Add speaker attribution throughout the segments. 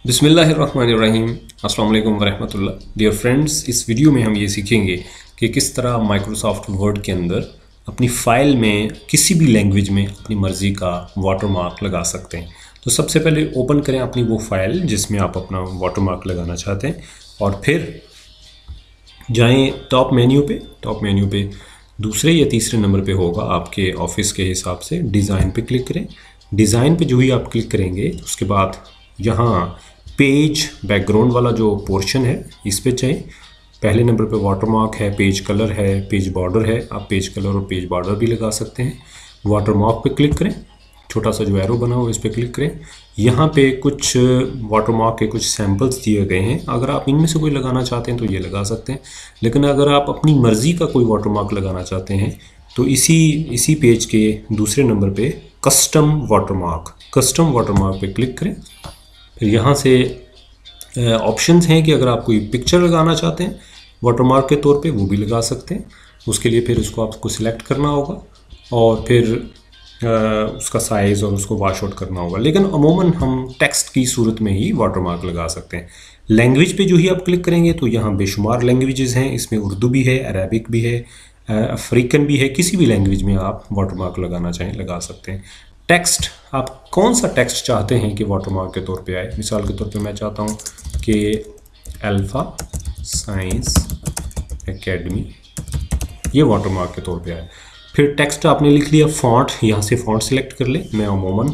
Speaker 1: बिस्मिल्लाहिर्रहमानिर्रहीम अस्सलाम वालेकुम वरहमतुल्लाह। डियर फ्रेंड्स, इस वीडियो में हम ये सीखेंगे कि किस तरह माइक्रोसॉफ्ट वर्ड के अंदर अपनी फ़ाइल में किसी भी लैंग्वेज में अपनी मर्ज़ी का वाटरमार्क लगा सकते हैं। तो सबसे पहले ओपन करें अपनी वो फ़ाइल जिसमें आप अपना वाटरमार्क लगाना चाहते हैं और फिर जाएं टॉप मेन्यू पे दूसरे या तीसरे नंबर पे होगा आपके ऑफिस के हिसाब से, डिज़ाइन पे क्लिक करें। डिज़ाइन पे जो ही आप क्लिक करेंगे उसके बाद यहाँ पेज बैकग्राउंड वाला जो पोर्शन है इस पे चाहिए। पहले नंबर पे वाटरमार्क है, पेज कलर है, पेज बॉर्डर है। आप पेज कलर और पेज बॉर्डर भी लगा सकते हैं। वाटरमार्क पे क्लिक करें, छोटा सा जो एरो बना हो इस पे क्लिक करें। यहाँ पे कुछ वाटरमार्क के कुछ सैम्पल्स दिए गए हैं, अगर आप इनमें से कोई लगाना चाहते हैं तो ये लगा सकते हैं, लेकिन अगर आप अपनी मर्ज़ी का कोई वाटरमार्क लगाना चाहते हैं तो इसी पेज के दूसरे नंबर पे कस्टम वाटरमार्क पे क्लिक करें। फिर यहाँ से ऑप्शंस हैं कि अगर आप कोई पिक्चर लगाना चाहते हैं वाटरमार्क के तौर पे वो भी लगा सकते हैं। उसके लिए फिर उसको आपको सिलेक्ट करना होगा और फिर उसका साइज़ और उसको वॉश आउट करना होगा, लेकिन अमूमन हम टेक्स्ट की सूरत में ही वाटरमार्क लगा सकते हैं। लैंग्वेज पे जो ही आप क्लिक करेंगे तो यहाँ बेशुमार लैंग्वेजेस हैं, इसमें उर्दू भी है, अरेबिक भी है, अफ्रीकन भी है। किसी भी लैंग्वेज में आप वाटरमार्क लगाना चाहें लगा सकते हैं। टेक्स्ट, आप कौन सा टेक्स्ट चाहते हैं कि वाटरमार्क के तौर पे आए। मिसाल के तौर पे मैं चाहता हूँ कि अल्फ़ा साइंस एकेडमी ये वाटरमार्क के तौर पे आए। फिर टेक्स्ट आपने लिख लिया, फ़ॉन्ट, यहाँ से फ़ॉन्ट सिलेक्ट कर ले। मैं अमूमन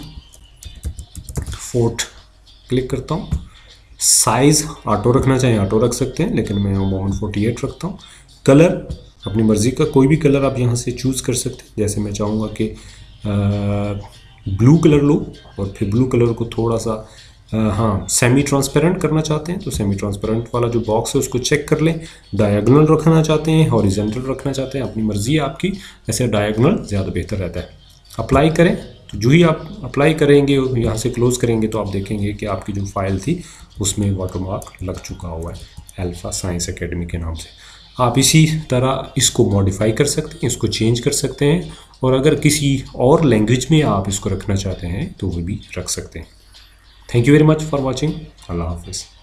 Speaker 1: 4 क्लिक करता हूँ। साइज़ ऑटो रखना चाहें ऑटो रख सकते हैं, लेकिन मैं अमूमन 48 रखता हूँ। कलर अपनी मर्ज़ी का कोई भी कलर आप यहाँ से चूज़ कर सकते हैं। जैसे मैं चाहूँगा कि ब्लू कलर लो और फिर ब्लू कलर को थोड़ा सा सेमी ट्रांसपेरेंट करना चाहते हैं तो सेमी ट्रांसपेरेंट वाला जो बॉक्स है उसको चेक कर लें। डायगोनल रखना चाहते हैं, हॉरिजॉन्टल रखना चाहते हैं, अपनी मर्ज़ी है आपकी। वैसे डायगोनल ज़्यादा बेहतर रहता है। अप्लाई करें, तो जो ही आप अप्लाई करेंगे यहाँ से क्लोज़ करेंगे तो आप देखेंगे कि आपकी जो फाइल थी उसमें वाटरमार्क लग चुका हुआ है अल्फ़ा साइंस एकेडमी के नाम से। आप इसी तरह इसको मॉडिफाई कर सकते हैं, इसको चेंज कर सकते हैं, और अगर किसी और लैंग्वेज में आप इसको रखना चाहते हैं तो वो भी रख सकते हैं। Thank you very much for watching. अल्लाह हाफिज़।